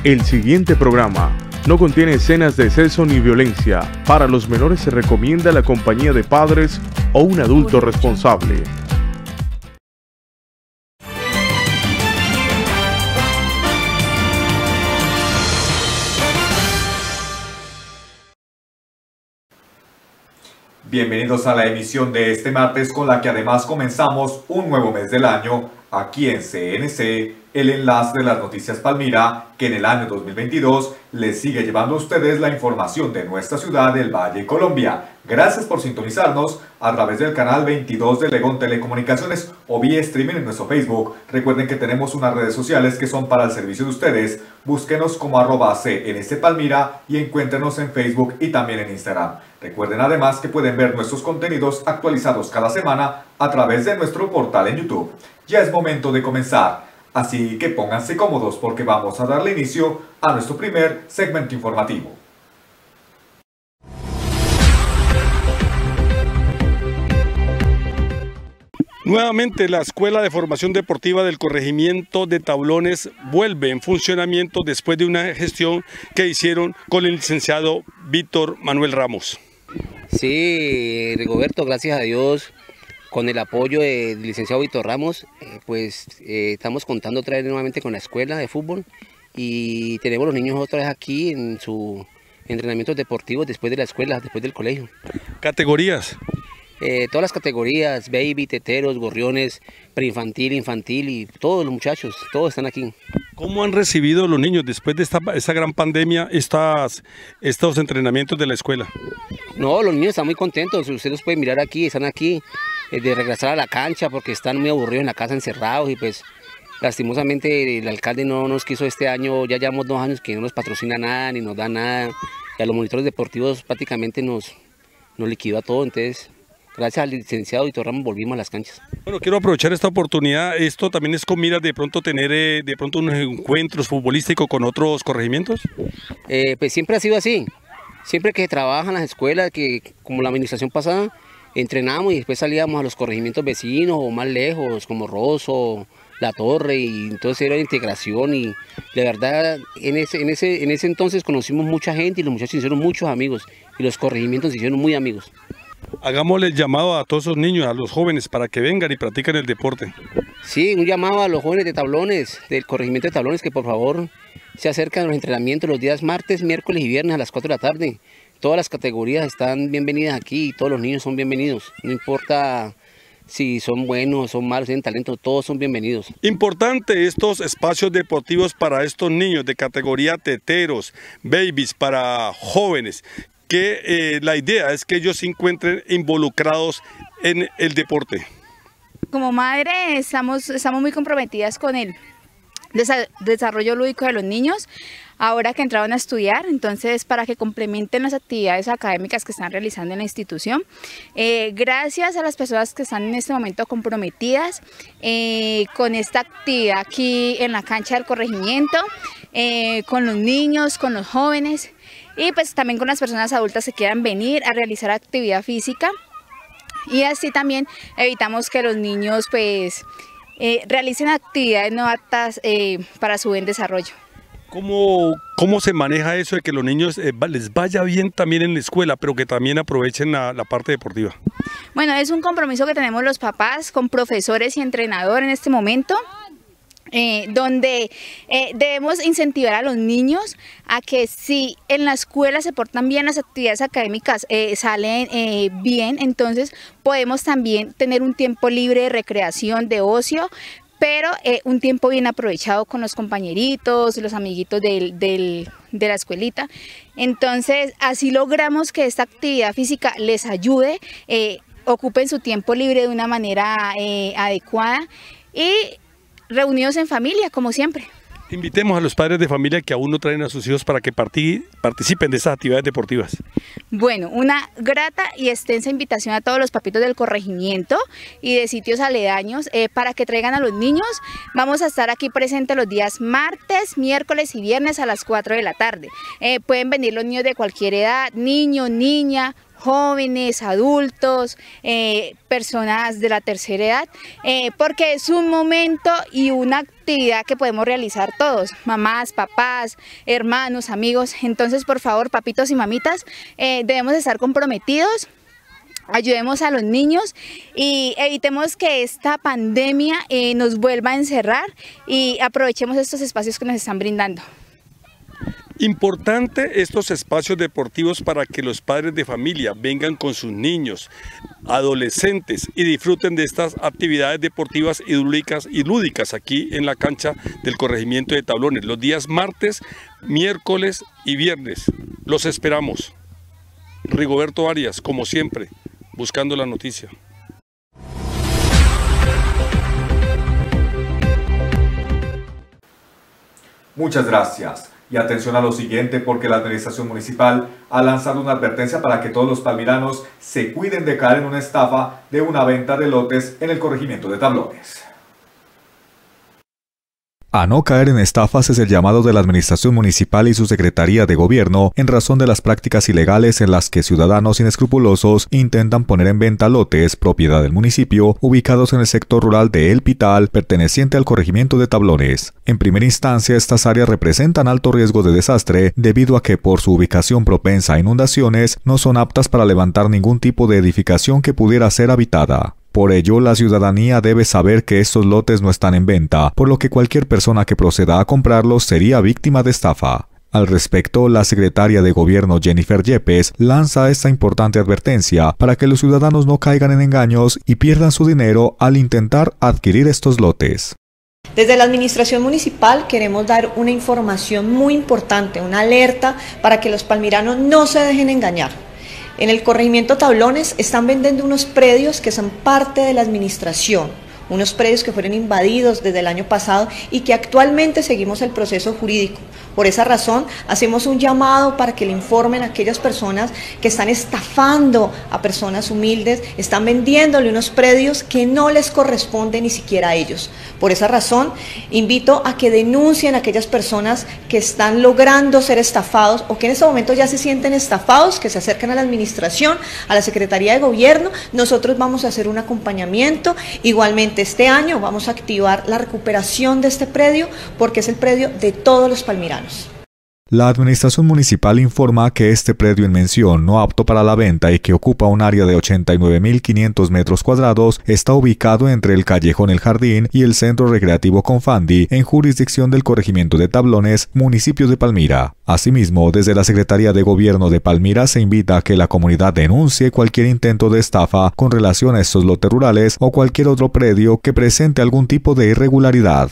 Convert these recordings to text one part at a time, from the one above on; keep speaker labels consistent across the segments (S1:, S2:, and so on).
S1: El siguiente programa no contiene escenas de sexo ni violencia. Para los menores se recomienda la compañía de padres o un adulto responsable.
S2: Bienvenidos a la emisión de este martes, con la que además comenzamos un nuevo mes del año aquí en CNC, el enlace de las noticias Palmira, que en el año 2022 les sigue llevando a ustedes la información de nuestra ciudad del Valle, Colombia. Gracias por sintonizarnos a través del canal 22 de Legón Telecomunicaciones o vía streaming en nuestro Facebook. Recuerden que tenemos unas redes sociales que son para el servicio de ustedes. Búsquenos como @CNC Palmira y encuéntrenos en Facebook y también en Instagram. Recuerden además que pueden ver nuestros contenidos actualizados cada semana a través de nuestro portal en YouTube. Ya es momento de comenzar, así que pónganse cómodos porque vamos a darle inicio a nuestro primer segmento informativo.
S3: Nuevamente la Escuela de Formación Deportiva del Corregimiento de Tablones vuelve en funcionamiento después de una gestión que hicieron con el licenciado Víctor Manuel Ramos.
S4: Sí, Rigoberto, gracias a Dios, con el apoyo del licenciado Víctor Ramos, estamos contando otra vez nuevamente con la escuela de fútbol y tenemos los niños otra vez aquí en sus entrenamientos deportivos después de la escuela, después del colegio.
S3: ¿Categorías?
S4: Todas las categorías, baby, teteros, gorriones, preinfantil, infantil y todos los muchachos, todos están aquí.
S3: ¿Cómo han recibido los niños después de esta gran pandemia estos entrenamientos de la escuela?
S4: No, los niños están muy contentos, ustedes los pueden mirar aquí, están aquí de regresar a la cancha porque están muy aburridos en la casa encerrados y pues lastimosamente el alcalde no nos quiso este año, ya llevamos 2 años que no nos patrocina nada ni nos da nada y a los monitores deportivos prácticamente nos liquidó a todo, entonces gracias al licenciado Víctor Ramos volvimos a las canchas.
S3: Bueno, quiero aprovechar esta oportunidad, esto también es con miras de pronto tener unos encuentros futbolísticos con otros corregimientos.
S4: Pues siempre ha sido así, siempre que se trabaja en las escuelas, que como la administración pasada, entrenamos y después salíamos a los corregimientos vecinos o más lejos, como Rosso, La Torre, y entonces era integración y de verdad en ese entonces conocimos mucha gente y los muchachos hicieron muchos amigos y los corregimientos se hicieron muy amigos.
S3: Hagámosle el llamado a todos esos niños, a los jóvenes, para que vengan y practiquen el deporte.
S4: Sí, un llamado a los jóvenes de Tablones, del corregimiento de Tablones, que por favor se acerquen a los entrenamientos los días martes, miércoles y viernes a las 4 de la tarde. Todas las categorías están bienvenidas aquí y todos los niños son bienvenidos. No importa si son buenos o son malos, tienen talento, todos son bienvenidos.
S3: Importante estos espacios deportivos para estos niños de categoría teteros, babies, para jóvenes, que la idea es que ellos se encuentren involucrados en el deporte.
S5: Como madre estamos muy comprometidas con el desarrollo lúdico de los niños, ahora que entraron a estudiar, entonces para que complementen las actividades académicas que están realizando en la institución. Gracias a las personas que están en este momento comprometidas con esta actividad aquí en la cancha del corregimiento, con los niños, con los jóvenes y pues también con las personas adultas que quieran venir a realizar actividad física y así también evitamos que los niños pues realicen actividades no aptas para su buen desarrollo.
S3: ¿Cómo se maneja eso de que los niños les vaya bien también en la escuela, pero que también aprovechen la parte deportiva?
S5: Bueno, es un compromiso que tenemos los papás con profesores y entrenadores en este momento, donde debemos incentivar a los niños a que si en la escuela se portan bien, las actividades académicas salen bien, entonces podemos también tener un tiempo libre de recreación, de ocio, pero un tiempo bien aprovechado con los compañeritos, los amiguitos de la escuelita. Entonces así logramos que esta actividad física les ayude, ocupen su tiempo libre de una manera adecuada y reunidos en familia, como siempre.
S3: Invitemos a los padres de familia que aún no traen a sus hijos para que participen de estas actividades deportivas.
S5: Bueno, una grata y extensa invitación a todos los papitos del corregimiento y de sitios aledaños para que traigan a los niños. Vamos a estar aquí presentes los días martes, miércoles y viernes a las 4 de la tarde. Pueden venir los niños de cualquier edad, niño, niña, jóvenes, adultos, personas de la tercera edad, porque es un momento y una actividad que podemos realizar todos, mamás, papás, hermanos, amigos. Entonces, por favor, papitos y mamitas, debemos estar comprometidos. Ayudemos a los niños y evitemos que esta pandemia nos vuelva a encerrar y aprovechemos estos espacios que nos están brindando.
S3: Importante estos espacios deportivos para que los padres de familia vengan con sus niños, adolescentes y disfruten de estas actividades deportivas y lúdicas aquí en la cancha del corregimiento de Tablones, los días martes, miércoles y viernes. Los esperamos. Rigoberto Arias, como siempre, buscando la noticia.
S2: Muchas gracias. Y atención a lo siguiente, porque la administración municipal ha lanzado una advertencia para que todos los palmiranos se cuiden de caer en una estafa de una venta de lotes en el corregimiento de Tablones.
S6: A no caer en estafas es el llamado de la Administración Municipal y su Secretaría de Gobierno en razón de las prácticas ilegales en las que ciudadanos inescrupulosos intentan poner en venta lotes, propiedad del municipio, ubicados en el sector rural de El Pital, perteneciente al corregimiento de Tablones. En primera instancia, estas áreas representan alto riesgo de desastre debido a que por su ubicación propensa a inundaciones no son aptas para levantar ningún tipo de edificación que pudiera ser habitada. Por ello, la ciudadanía debe saber que estos lotes no están en venta, por lo que cualquier persona que proceda a comprarlos sería víctima de estafa. Al respecto, la secretaria de Gobierno Jennifer Yepes lanza esta importante advertencia para que los ciudadanos no caigan en engaños y pierdan su dinero al intentar adquirir estos lotes.
S7: Desde la Administración Municipal queremos dar una información muy importante, una alerta para que los palmiranos no se dejen engañar. En el corregimiento Tablones están vendiendo unos predios que son parte de la administración, unos predios que fueron invadidos desde el año pasado y que actualmente seguimos el proceso jurídico. Por esa razón, hacemos un llamado para que le informen a aquellas personas que están estafando a personas humildes, están vendiéndole unos predios que no les corresponden ni siquiera a ellos. Por esa razón, invito a que denuncien a aquellas personas que están logrando ser estafados o que en este momento ya se sienten estafados, que se acerquen a la administración, a la Secretaría de Gobierno. Nosotros vamos a hacer un acompañamiento. Igualmente, este año vamos a activar la recuperación de este predio porque es el predio de todos los palmiranos.
S6: La administración municipal informa que este predio en mención, no apto para la venta y que ocupa un área de 89.500 metros cuadrados, está ubicado entre el Callejón El Jardín y el Centro Recreativo Confandi, en jurisdicción del corregimiento de Tablones, municipio de Palmira. Asimismo, desde la Secretaría de Gobierno de Palmira se invita a que la comunidad denuncie cualquier intento de estafa con relación a estos lotes rurales o cualquier otro predio que presente algún tipo de irregularidad.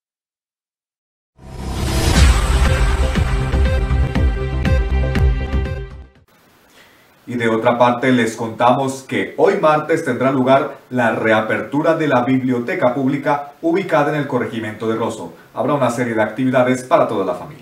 S2: Y de otra parte les contamos que hoy martes tendrá lugar la reapertura de la biblioteca pública ubicada en el corregimiento de Rosso. Habrá una serie de actividades para toda la familia.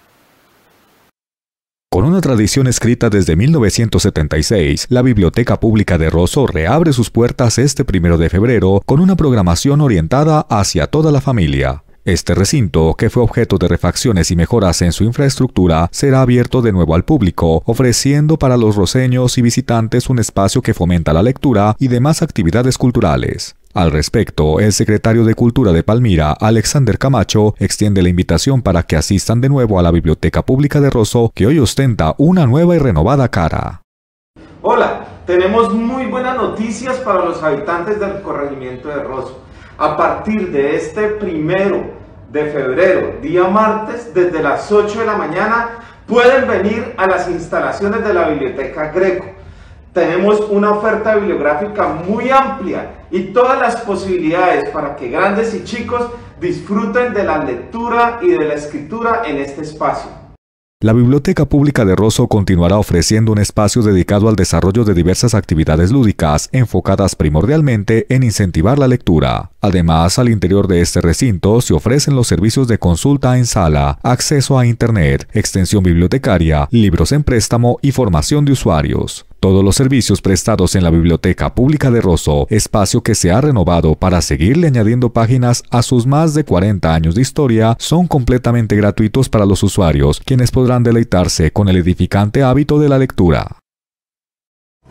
S6: Con una tradición escrita desde 1976, la Biblioteca Pública de Rosso reabre sus puertas este 1 de febrero con una programación orientada hacia toda la familia. Este recinto, que fue objeto de refacciones y mejoras en su infraestructura, será abierto de nuevo al público, ofreciendo para los roseños y visitantes un espacio que fomenta la lectura y demás actividades culturales. Al respecto, el secretario de Cultura de Palmira, Alexander Camacho, extiende la invitación para que asistan de nuevo a la Biblioteca Pública de Rosso, que hoy ostenta una nueva y renovada cara.
S8: Hola, tenemos muy buenas noticias para los habitantes del corregimiento de Rosso. A partir de este 1 de febrero, día martes, desde las 8 de la mañana, pueden venir a las instalaciones de la Biblioteca Greco. Tenemos una oferta bibliográfica muy amplia y todas las posibilidades para que grandes y chicos disfruten de la lectura y de la escritura en este espacio.
S6: La Biblioteca Pública de Rosso continuará ofreciendo un espacio dedicado al desarrollo de diversas actividades lúdicas, enfocadas primordialmente en incentivar la lectura. Además, al interior de este recinto se ofrecen los servicios de consulta en sala, acceso a Internet, extensión bibliotecaria, libros en préstamo y formación de usuarios. Todos los servicios prestados en la Biblioteca Pública de Rosso, espacio que se ha renovado para seguirle añadiendo páginas a sus más de 40 años de historia, son completamente gratuitos para los usuarios, quienes podrán deleitarse con el edificante hábito de la lectura.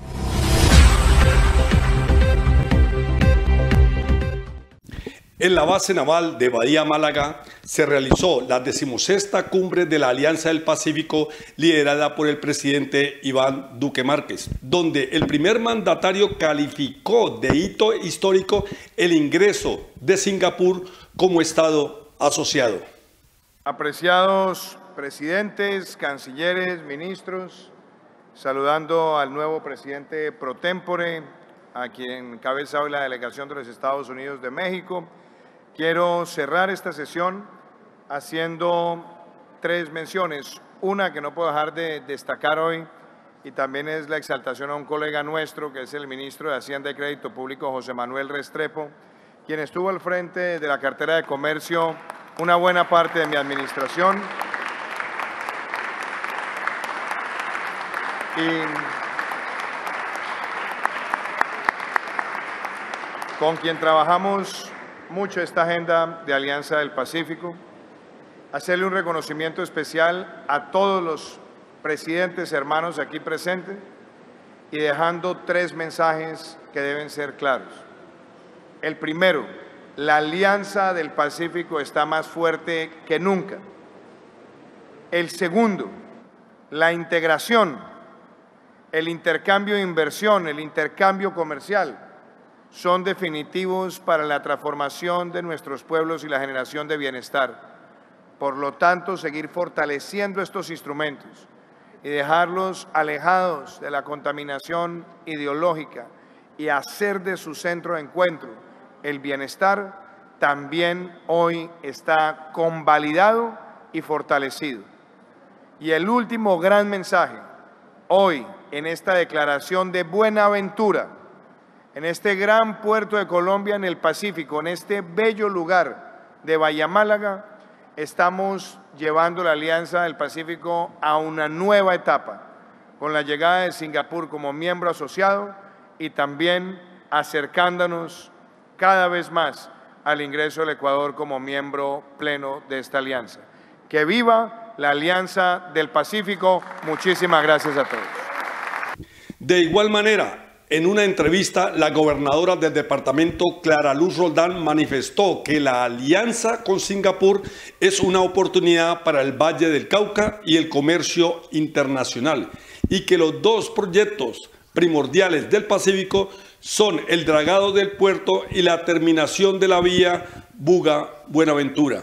S3: En la base naval de Bahía Málaga se realizó la 16ª cumbre de la Alianza del Pacífico liderada por el presidente Iván Duque Márquez, donde el primer mandatario calificó de hito histórico el ingreso de Singapur como Estado asociado.
S9: Apreciados presidentes, cancilleres, ministros, saludando al nuevo presidente pro tempore, a quien encabeza hoy la delegación de los Estados Unidos de México. Quiero cerrar esta sesión haciendo 3 menciones. Una que no puedo dejar de destacar hoy, y también es la exaltación a un colega nuestro, que es el ministro de Hacienda y Crédito Público, José Manuel Restrepo, quien estuvo al frente de la cartera de comercio una buena parte de mi administración. Y con quien trabajamos mucho esta agenda de Alianza del Pacífico, hacerle un reconocimiento especial a todos los presidentes hermanos aquí presentes y dejando 3 mensajes que deben ser claros. El primero, la Alianza del Pacífico está más fuerte que nunca. El segundo, la integración, el intercambio de inversión, el intercambio comercial, son definitivos para la transformación de nuestros pueblos y la generación de bienestar. Por lo tanto, seguir fortaleciendo estos instrumentos y dejarlos alejados de la contaminación ideológica y hacer de su centro de encuentro el bienestar, también hoy está convalidado y fortalecido. Y el último gran mensaje, hoy en esta declaración de Buenaventura, en este gran puerto de Colombia en el Pacífico, en este bello lugar de Bahía Málaga, estamos llevando la Alianza del Pacífico a una nueva etapa, con la llegada de Singapur como miembro asociado y también acercándonos cada vez más al ingreso del Ecuador como miembro pleno de esta alianza. ¡Que viva la Alianza del Pacífico! Muchísimas gracias a todos.
S3: De igual manera, en una entrevista, la gobernadora del departamento, Clara Luz Roldán, manifestó que la alianza con Singapur es una oportunidad para el Valle del Cauca y el comercio internacional, y que los 2 proyectos primordiales del Pacífico son el dragado del puerto y la terminación de la vía Buga-Buenaventura.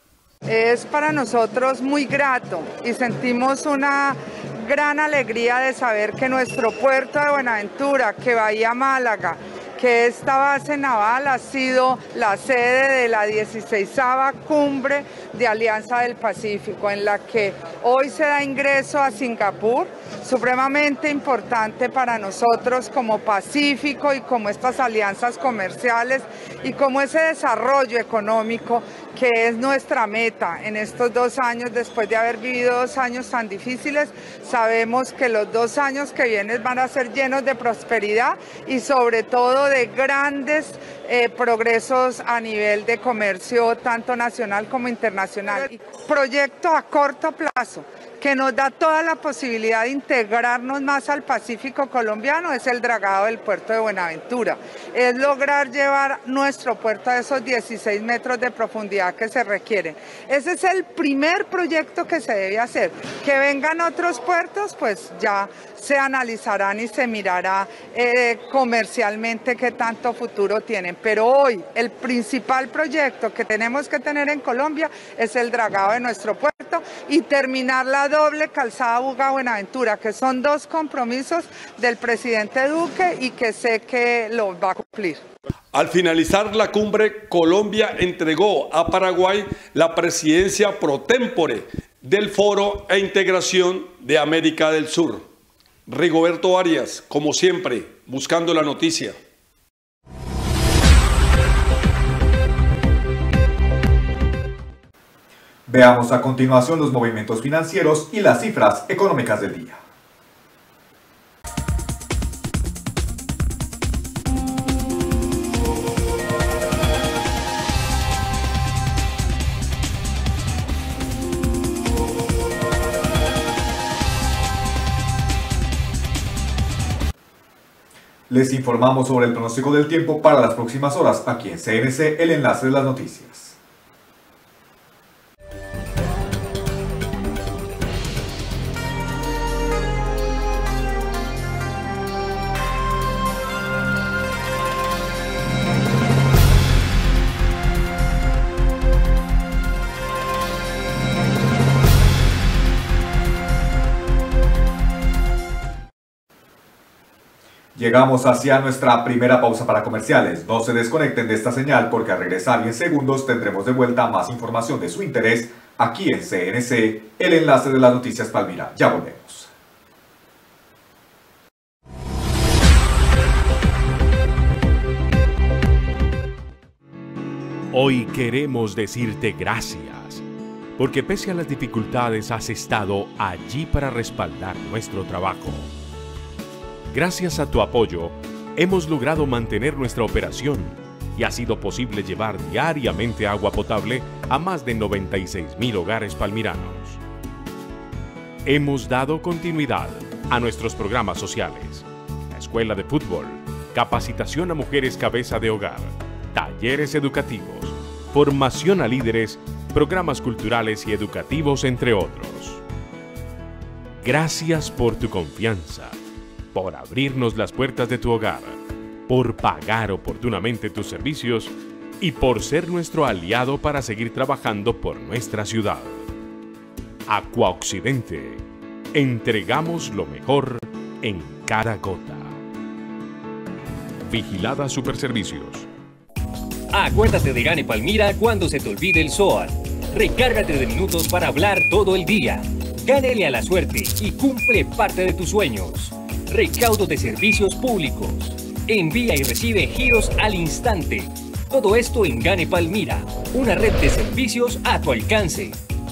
S10: Es para nosotros muy grato y sentimos una gran alegría de saber que nuestro puerto de Buenaventura, que Bahía Málaga, que esta base naval ha sido la sede de la 16ª cumbre de Alianza del Pacífico, en la que hoy se da ingreso a Singapur, supremamente importante para nosotros como Pacífico y como estas alianzas comerciales y como ese desarrollo económico que es nuestra meta en estos 2 años. Después de haber vivido 2 años tan difíciles, sabemos que los 2 años que vienen van a ser llenos de prosperidad y sobre todo de grandes progresos a nivel de comercio, tanto nacional como internacional. Proyecto a corto plazo que nos da toda la posibilidad de integrarnos más al Pacífico colombiano es el dragado del puerto de Buenaventura. Es lograr llevar nuestro puerto a esos 16 metros de profundidad que se requieren. Ese es el primer proyecto que se debe hacer. Que vengan otros puertos, pues ya se analizarán y se mirará comercialmente qué tanto futuro tienen. Pero hoy el principal proyecto que tenemos que tener en Colombia es el dragado de nuestro puerto y terminar la doble calzada Buga-Buenaventura, que son 2 compromisos del presidente Duque y que sé que lo va a cumplir.
S3: Al finalizar la cumbre, Colombia entregó a Paraguay la presidencia pro tempore del Foro e Integración de América del Sur. Rigoberto Arias, como siempre, buscando la noticia.
S2: Veamos a continuación los movimientos financieros y las cifras económicas del día. Les informamos sobre el pronóstico del tiempo para las próximas horas aquí en CNC, el enlace de las noticias. Llegamos hacia nuestra primera pausa para comerciales. No se desconecten de esta señal porque al regresar y en segundos tendremos de vuelta más información de su interés aquí en CNC, el enlace de las noticias Palmira. Ya volvemos.
S1: Hoy queremos decirte gracias, porque pese a las dificultades has estado allí para respaldar nuestro trabajo. Gracias a tu apoyo, hemos logrado mantener nuestra operación y ha sido posible llevar diariamente agua potable a más de 96,000 hogares palmiranos. Hemos dado continuidad a nuestros programas sociales, la escuela de fútbol, capacitación a mujeres cabeza de hogar, talleres educativos, formación a líderes, programas culturales y educativos, entre otros. Gracias por tu confianza, por abrirnos las puertas de tu hogar, por pagar oportunamente tus servicios y por ser nuestro aliado para seguir trabajando por nuestra ciudad. Aqua Occidente, entregamos lo mejor en cada gota. Vigilada Superservicios.
S11: Acuérdate de Gane Palmira cuando se te olvide el SOAT. Recárgate de minutos para hablar todo el día. Gánele a la suerte y cumple parte de tus sueños. Recaudo de servicios públicos. Envía y recibe giros al instante. Todo esto en Gane Palmira, una red de servicios a tu alcance.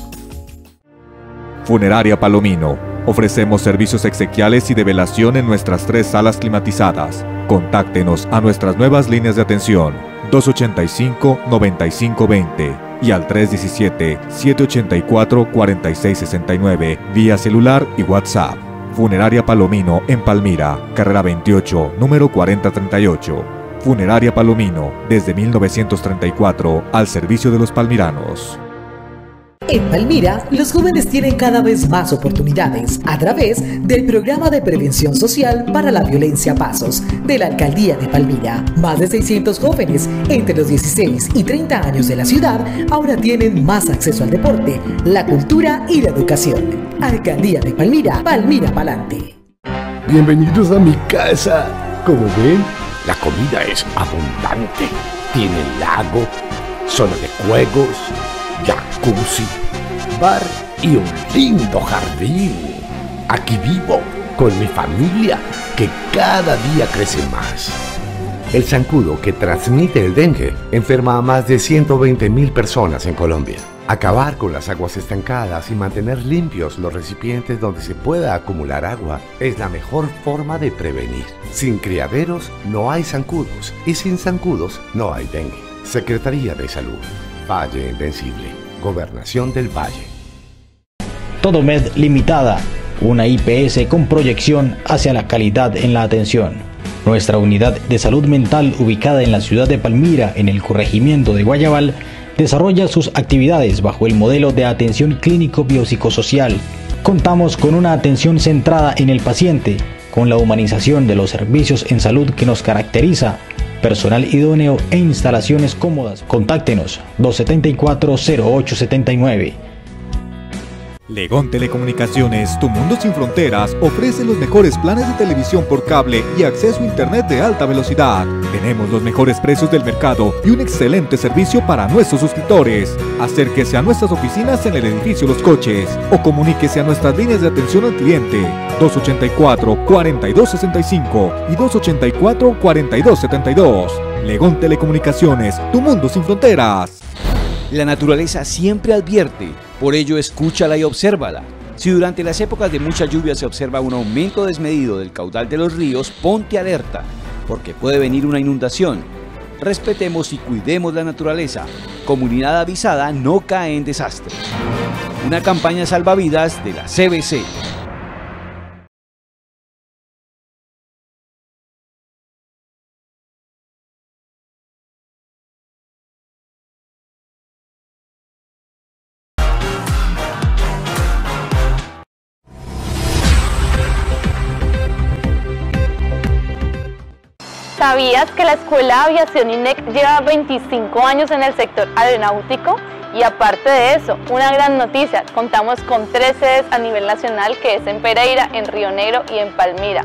S6: Funeraria Palomino. Ofrecemos servicios exequiales y de velación en nuestras 3 salas climatizadas. Contáctenos a nuestras nuevas líneas de atención 285-9520 y al 317-784-4669 vía celular y WhatsApp. Funeraria Palomino en Palmira, carrera 28, número 4038. Funeraria Palomino, desde 1934, al servicio de los palmiranos.
S12: En Palmira, los jóvenes tienen cada vez más oportunidades a través del Programa de Prevención Social para la Violencia Pasos de la Alcaldía de Palmira. Más de 600 jóvenes entre los 16 y 30 años de la ciudad ahora tienen más acceso al deporte, la cultura y la educación. Alcaldía de Palmira, Palmira pa'lante.
S13: Bienvenidos a mi casa. Como ven, la comida es abundante. Tiene lago, zona de juegos, jacuzzi, bar y un lindo jardín. Aquí vivo con mi familia, que cada día crece más. El zancudo que transmite el dengue enferma a más de 120.000 personas en Colombia. Acabar con las aguas estancadas y mantener limpios los recipientes donde se pueda acumular agua es la mejor forma de prevenir. Sin criaderos no hay zancudos y sin zancudos no hay dengue. Secretaría de Salud. Valle Invencible. Gobernación del Valle.
S14: Todomed Limitada, una IPS con proyección hacia la calidad en la atención. Nuestra unidad de salud mental, ubicada en la ciudad de Palmira, en el corregimiento de Guayabal, desarrolla sus actividades bajo el modelo de atención clínico biopsicosocial. Contamos con una atención centrada en el paciente, con la humanización de los servicios en salud que nos caracteriza, personal idóneo e instalaciones cómodas. Contáctenos 274-0879.
S6: Legón Telecomunicaciones, tu mundo sin fronteras, ofrece los mejores planes de televisión por cable y acceso a internet de alta velocidad. Tenemos los mejores precios del mercado y un excelente servicio para nuestros suscriptores. Acérquese a nuestras oficinas en el edificio Los Coches o comuníquese a nuestras líneas de atención al cliente 284-4265 y 284-4272. Legón Telecomunicaciones, tu mundo sin fronteras.
S15: La naturaleza siempre advierte, por ello escúchala y obsérvala. Si durante las épocas de mucha lluvia se observa un aumento desmedido del caudal de los ríos, ponte alerta, porque puede venir una inundación. Respetemos y cuidemos la naturaleza. Comunidad avisada no cae en desastres. Una campaña salvavidas de la CBC.
S16: ¿Sabías que la Escuela de Aviación INEC lleva 25 años en el sector aeronáutico? Y aparte de eso, una gran noticia, contamos con 3 sedes a nivel nacional, que es en Pereira, en Río Negro y en Palmira.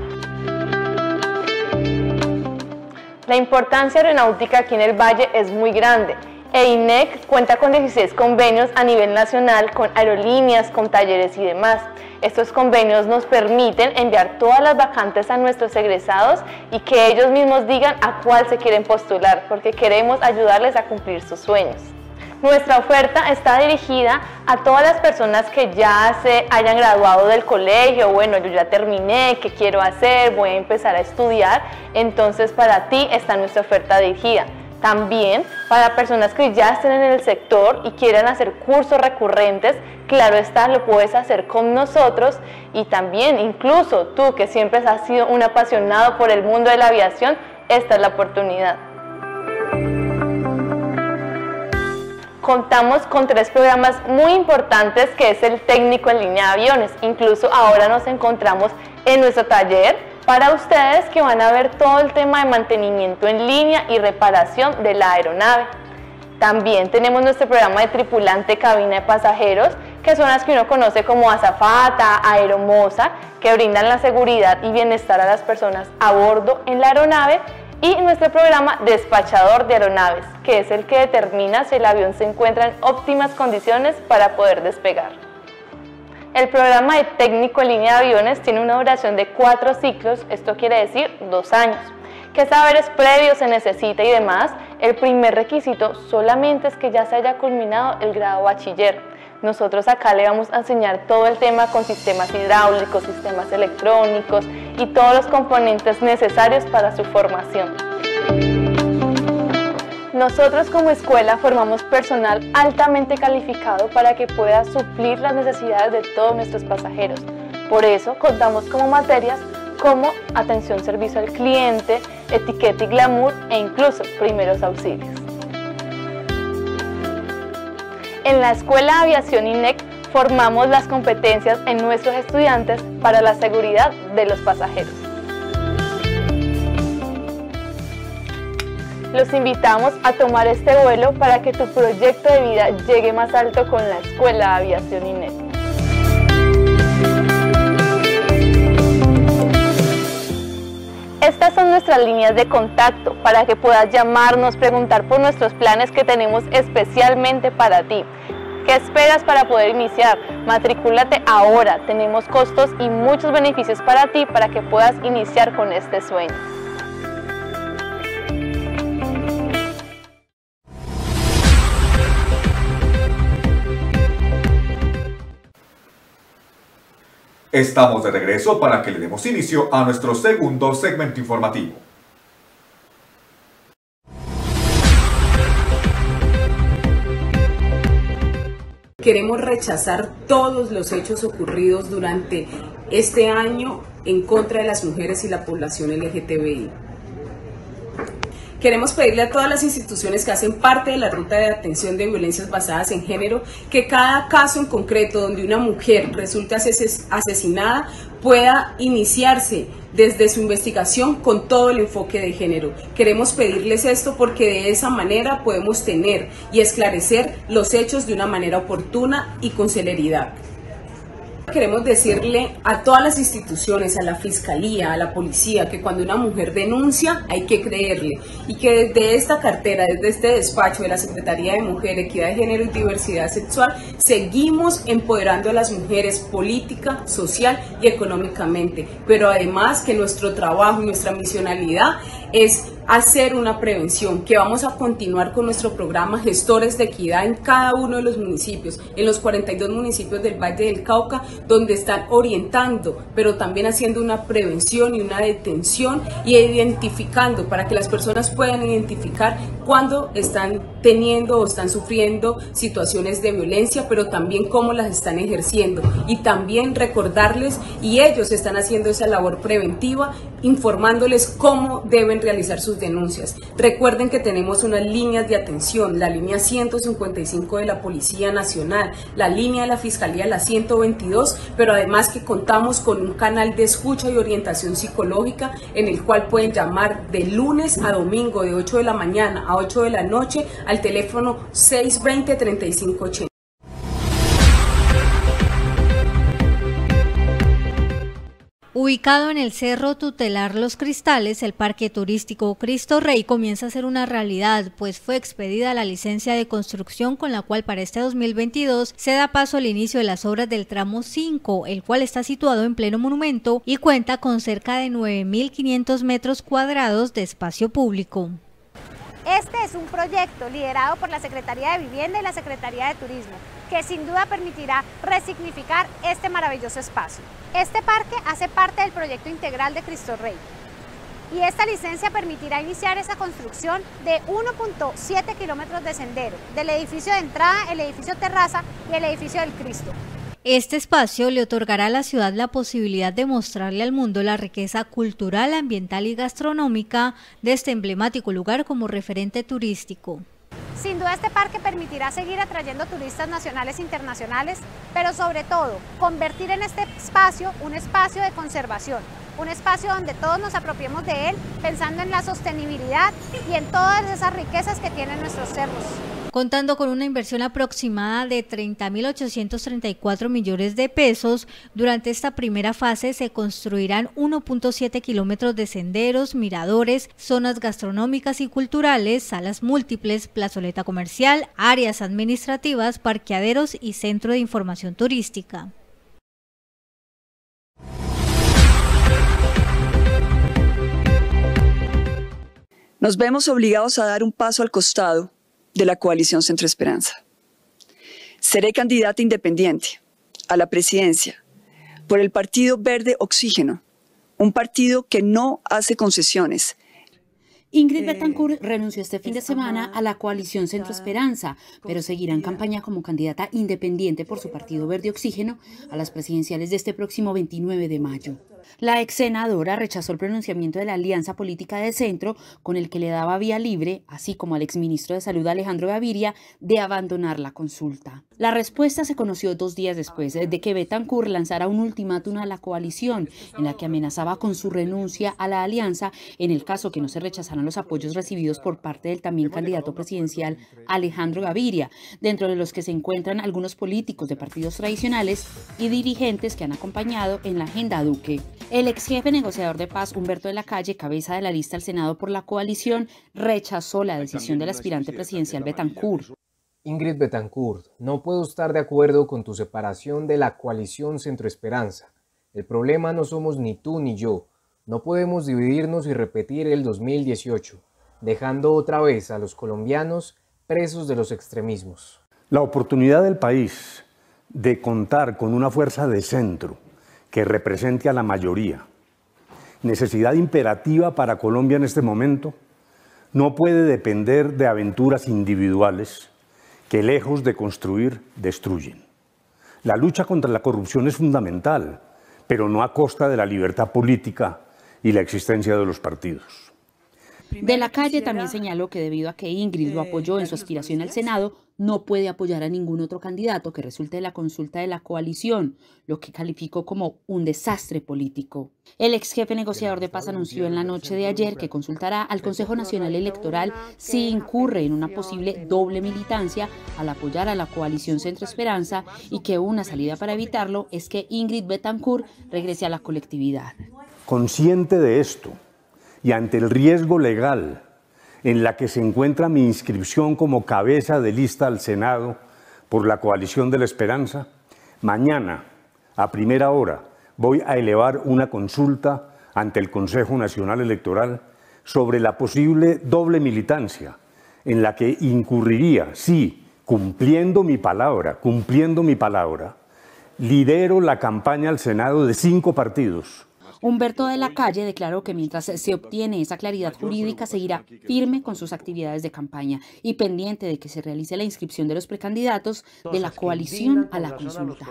S16: La importancia aeronáutica aquí en el Valle es muy grande. INEC cuenta con 16 convenios a nivel nacional con aerolíneas, con talleres y demás. Estos convenios nos permiten enviar todas las vacantes a nuestros egresados y que ellos mismos digan a cuál se quieren postular, porque queremos ayudarles a cumplir sus sueños. Nuestra oferta está dirigida a todas las personas que ya se hayan graduado del colegio. Bueno, yo ya terminé, ¿qué quiero hacer? Voy a empezar a estudiar. Entonces, para ti está nuestra oferta dirigida. También para personas que ya estén en el sector y quieran hacer cursos recurrentes, claro está, lo puedes hacer con nosotros. Y también, incluso tú que siempre has sido un apasionado por el mundo de la aviación, esta es la oportunidad. Contamos con 3 programas muy importantes, que es el técnico en línea de aviones. Incluso ahora nos encontramos en nuestro taller para ustedes, que van a ver todo el tema de mantenimiento en línea y reparación de la aeronave. También tenemos nuestro programa de tripulante cabina de pasajeros, que son las que uno conoce como azafata, aeromoza, que brindan la seguridad y bienestar a las personas a bordo en la aeronave. Y nuestro programa despachador de aeronaves, que es el que determina si el avión se encuentra en óptimas condiciones para poder despegar. El programa de técnico en línea de aviones tiene una duración de 4 ciclos, esto quiere decir 2 años. ¿Qué saberes previos se necesita y demás? El primer requisito solamente es que ya se haya culminado el grado bachiller. Nosotros acá le vamos a enseñar todo el tema con sistemas hidráulicos, sistemas electrónicos y todos los componentes necesarios para su formación. Nosotros como escuela formamos personal altamente calificado para que pueda suplir las necesidades de todos nuestros pasajeros. Por eso contamos como materias como atención, servicio al cliente, etiqueta y glamour e incluso primeros auxilios. En la Escuela de Aviación INEC formamos las competencias en nuestros estudiantes para la seguridad de los pasajeros. Los invitamos a tomar este vuelo para que tu proyecto de vida llegue más alto con la Escuela de Aviación INEC. Estas son nuestras líneas de contacto para que puedas llamarnos, preguntar por nuestros planes que tenemos especialmente para ti. ¿Qué esperas para poder iniciar? Matricúlate ahora, tenemos costos y muchos beneficios para ti para que puedas iniciar con este sueño.
S2: Estamos de regreso para que le demos inicio a nuestro segundo segmento informativo.
S17: Queremos rechazar todos los hechos ocurridos durante este año en contra de las mujeres y la población LGTBI. Queremos pedirle a todas las instituciones que hacen parte de la ruta de atención de violencias basadas en género que cada caso en concreto donde una mujer resulte asesinada pueda iniciarse desde su investigación con todo el enfoque de género. Queremos pedirles esto porque de esa manera podemos tener y esclarecer los hechos de una manera oportuna y con celeridad. Queremos decirle a todas las instituciones, a la Fiscalía, a la Policía, que cuando una mujer denuncia hay que creerle y que desde esta cartera, desde este despacho de la Secretaría de Mujer, Equidad de Género y Diversidad Sexual, seguimos empoderando a las mujeres política, social y económicamente, pero además que nuestro trabajo y nuestra misionalidad es hacer una prevención, que vamos a continuar con nuestro programa Gestores de Equidad en cada uno de los municipios, en los 42 municipios del Valle del Cauca, donde están orientando, pero también haciendo una prevención y una detención y identificando para que las personas puedan identificar cuando están teniendo o están sufriendo situaciones de violencia, pero también cómo las están ejerciendo, y también recordarles, y ellos están haciendo esa labor preventiva, informándoles cómo deben realizar sus denuncias. Recuerden que tenemos unas líneas de atención, la línea 155 de la Policía Nacional, la línea de la Fiscalía, la 122, pero además que contamos con un canal de escucha y orientación psicológica en el cual pueden llamar de lunes a domingo de 8 de la mañana a 8 de la noche al teléfono 620-3580.
S18: Ubicado en el Cerro Tutelar Los Cristales, el parque turístico Cristo Rey comienza a ser una realidad, pues fue expedida la licencia de construcción con la cual para este 2022 se da paso al inicio de las obras del tramo 5, el cual está situado en pleno monumento y cuenta con cerca de 9.500 metros cuadrados de espacio público.
S19: Este es un proyecto liderado por la Secretaría de Vivienda y la Secretaría de Turismo, que sin duda permitirá resignificar este maravilloso espacio. Este parque hace parte del proyecto integral de Cristo Rey y esta licencia permitirá iniciar esa construcción de 1.7 kilómetros de sendero, del edificio de entrada, el edificio terraza y el edificio del Cristo.
S18: Este espacio le otorgará a la ciudad la posibilidad de mostrarle al mundo la riqueza cultural, ambiental y gastronómica de este emblemático lugar como referente turístico.
S19: Sin duda este parque permitirá seguir atrayendo turistas nacionales e internacionales, pero sobre todo convertir en este espacio un espacio de conservación, un espacio donde todos nos apropiemos de él pensando en la sostenibilidad y en todas esas riquezas que tienen nuestros cerros.
S18: Contando con una inversión aproximada de 30.834 millones de pesos, durante esta primera fase se construirán 1.7 kilómetros de senderos, miradores, zonas gastronómicas y culturales, salas múltiples, plazoleta comercial, áreas administrativas, parqueaderos y centro de información turística.
S20: Nos vemos obligados a dar un paso al costado de la coalición Centro Esperanza. Seré candidata independiente a la presidencia por el Partido Verde Oxígeno, un partido que no hace concesiones.
S21: Ingrid Betancourt renunció este fin de semana a la coalición Centro Esperanza, pero seguirá en campaña como candidata independiente por su Partido Verde Oxígeno a las presidenciales de este próximo 29 de mayo. La ex senadora rechazó el pronunciamiento de la Alianza Política de Centro, con el que le daba vía libre, así como al exministro de Salud Alejandro Gaviria, de abandonar la consulta. La respuesta se conoció 2 días después de que Betancourt lanzara un ultimátum a la coalición, en la que amenazaba con su renuncia a la alianza en el caso que no se rechazaran los apoyos recibidos por parte del también candidato presidencial Alejandro Gaviria, dentro de los que se encuentran algunos políticos de partidos tradicionales y dirigentes que han acompañado en la agenda Duque. El ex jefe negociador de paz, Humberto de la Calle, cabeza de la lista al Senado por la coalición, rechazó la decisión del aspirante presidencial Betancourt.
S22: Ingrid Betancourt, no puedo estar de acuerdo con tu separación de la coalición Centro Esperanza. El problema no somos ni tú ni yo. No podemos dividirnos y repetir el 2018, dejando otra vez a los colombianos presos de los extremismos.
S23: La oportunidad del país de contar con una fuerza de centro que represente a la mayoría, necesidad imperativa para Colombia en este momento, no puede depender de aventuras individuales que, lejos de construir, destruyen. La lucha contra la corrupción es fundamental, pero no a costa de la libertad política y la existencia de los partidos.
S21: De la Calle también señaló que debido a que Ingrid lo apoyó en su aspiración al Senado, no puede apoyar a ningún otro candidato que resulte de la consulta de la coalición, lo que calificó como un desastre político. El ex jefe negociador de paz anunció en la noche de ayer que consultará al Consejo Nacional Electoral si incurre en una posible doble militancia al apoyar a la coalición Centro Esperanza y que una salida para evitarlo es que Ingrid Betancourt regrese a la colectividad.
S23: Consciente de esto y ante el riesgo legal en la que se encuentra mi inscripción como cabeza de lista al Senado por la coalición de la Esperanza, mañana, a primera hora, voy a elevar una consulta ante el Consejo Nacional Electoral sobre la posible doble militancia en la que incurriría, sí, cumpliendo mi palabra, lidero la campaña al Senado de 5 partidos,
S21: Humberto de la Calle declaró que mientras se obtiene esa claridad jurídica seguirá firme con sus actividades de campaña y pendiente de que se realice la inscripción de los precandidatos de la coalición a la consulta.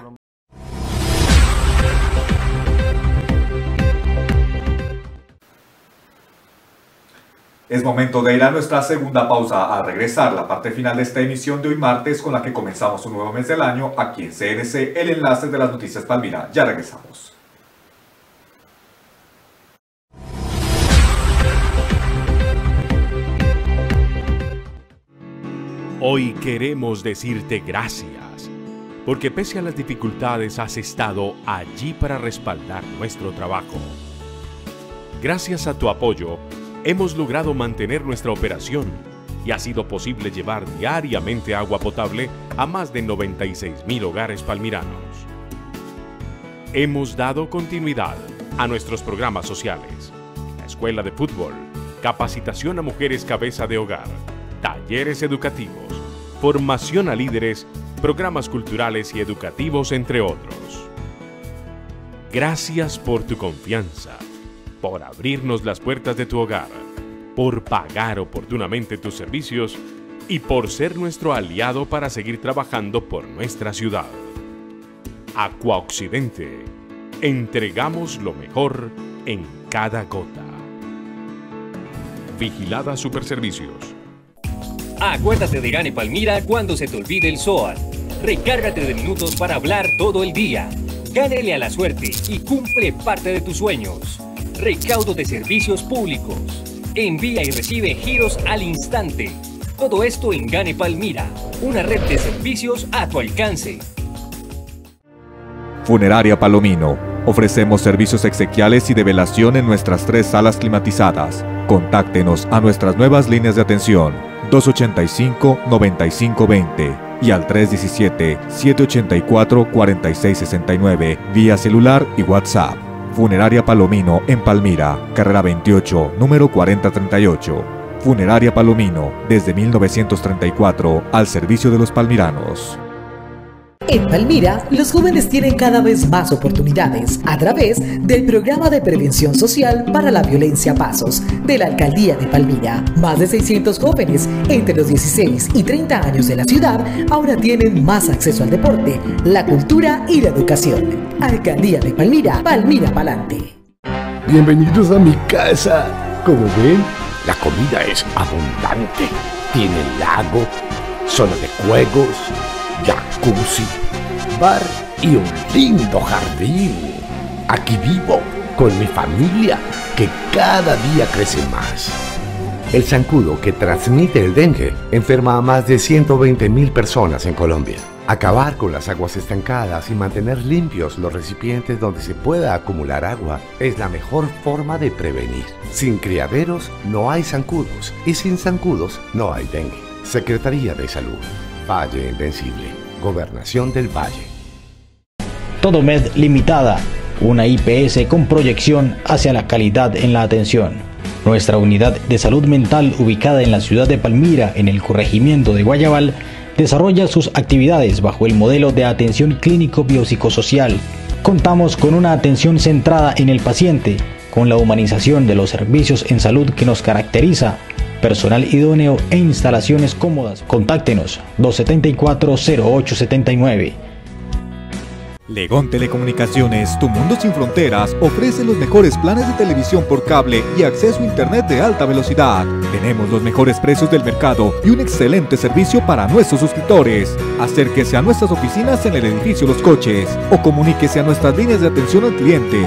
S2: Es momento de ir a nuestra segunda pausa. Al regresar, la parte final de esta emisión de hoy martes, con la que comenzamos un nuevo mes del año aquí en CNC, el enlace de las noticias Palmira. Ya regresamos.
S1: Hoy queremos decirte gracias, porque pese a las dificultades has estado allí para respaldar nuestro trabajo. Gracias a tu apoyo, hemos logrado mantener nuestra operación y ha sido posible llevar diariamente agua potable a más de 96,000 hogares palmiranos. Hemos dado continuidad a nuestros programas sociales, la escuela de fútbol, capacitación a mujeres cabeza de hogar, talleres educativos, formación a líderes, programas culturales y educativos, entre otros. Gracias por tu confianza, por abrirnos las puertas de tu hogar, por pagar oportunamente tus servicios y por ser nuestro aliado para seguir trabajando por nuestra ciudad. Aqua Occidente, entregamos lo mejor en cada gota. Vigilada Superservicios.
S11: Acuérdate de Gane Palmira cuando se te olvide el SOAT. Recárgate de minutos para hablar todo el día. Gánele a la suerte y cumple parte de tus sueños. Recaudo de servicios públicos. Envía y recibe giros al instante. Todo esto en Gane Palmira, una red de servicios a tu alcance.
S6: Funeraria Palomino. Ofrecemos servicios exequiales y de velación en nuestras 3 salas climatizadas. Contáctenos a nuestras nuevas líneas de atención 285-9520 y al 317-784-4669 vía celular y WhatsApp. Funeraria Palomino en Palmira, carrera 28, número 4038. Funeraria Palomino, desde 1934, al servicio de los palmiranos.
S12: En Palmira, los jóvenes tienen cada vez más oportunidades a través del Programa de Prevención Social para la Violencia Pasos de la Alcaldía de Palmira. Más de 600 jóvenes entre los 16 y 30 años de la ciudad ahora tienen más acceso al deporte, la cultura y la educación. Alcaldía de Palmira, Palmira pa'lante.
S13: Bienvenidos a mi casa. Como ven, la comida es abundante. Tiene lago, zona de juegos, jacuzzi, bar y un lindo jardín. Aquí vivo con mi familia, que cada día crece más. El zancudo, que transmite el dengue, enferma a más de 120,000 personas en Colombia. Acabar con las aguas estancadas y mantener limpios los recipientes donde se pueda acumular agua es la mejor forma de prevenir. Sin criaderos no hay zancudos y sin zancudos no hay dengue. Secretaría de Salud. Valle Invencible. Gobernación del Valle.
S14: Todomed Limitada, una IPS con proyección hacia la calidad en la atención. Nuestra unidad de salud mental, ubicada en la ciudad de Palmira, en el corregimiento de Guayabal, desarrolla sus actividades bajo el modelo de atención clínico-biopsicosocial. Contamos con una atención centrada en el paciente, con la humanización de los servicios en salud que nos caracteriza, personal idóneo e instalaciones cómodas. Contáctenos 274-0879.
S6: Legón Telecomunicaciones, tu mundo sin fronteras, ofrece los mejores planes de televisión por cable y acceso a internet de alta velocidad. Tenemos los mejores precios del mercado y un excelente servicio para nuestros suscriptores. Acérquese a nuestras oficinas en el edificio Los Coches o comuníquese a nuestras líneas de atención al cliente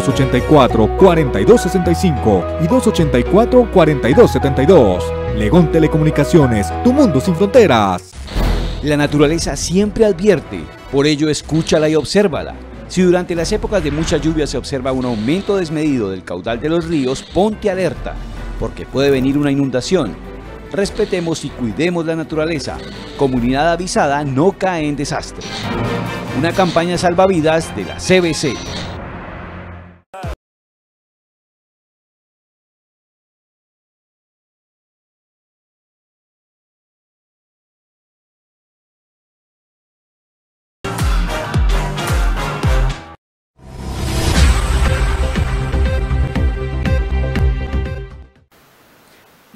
S6: 284-4265 y 284-4272. Legón Telecomunicaciones, tu mundo sin fronteras.
S15: La naturaleza siempre advierte, por ello escúchala y obsérvala. Si durante las épocas de mucha lluvia se observa un aumento desmedido del caudal de los ríos, ponte alerta, porque puede venir una inundación. Respetemos y cuidemos la naturaleza. Comunidad avisada no cae en desastres. Una campaña salvavidas de la CBC.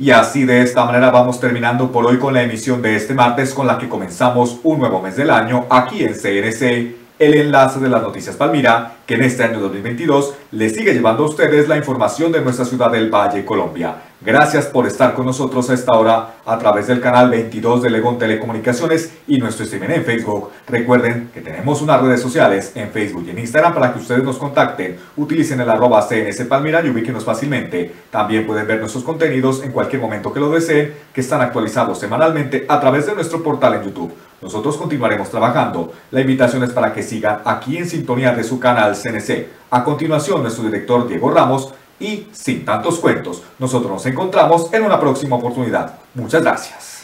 S2: Y así de esta manera vamos terminando por hoy con la emisión de este martes, con la que comenzamos un nuevo mes del año aquí en CNC, el enlace de las noticias Palmira, que en este año 2022 les sigue llevando a ustedes la información de nuestra ciudad del Valle, Colombia. Gracias por estar con nosotros a esta hora a través del canal 22 de Legón Telecomunicaciones y nuestro streaming en Facebook. Recuerden que tenemos unas redes sociales en Facebook y en Instagram para que ustedes nos contacten. Utilicen el @CNC Palmira y ubíquenos fácilmente. También pueden ver nuestros contenidos en cualquier momento que lo deseen, que están actualizados semanalmente a través de nuestro portal en YouTube. Nosotros continuaremos trabajando. La invitación es para que sigan aquí en sintonía de su canal CNC. A continuación, nuestro director Diego Ramos y sin tantos cuentos, nosotros nos encontramos en una próxima oportunidad. Muchas gracias.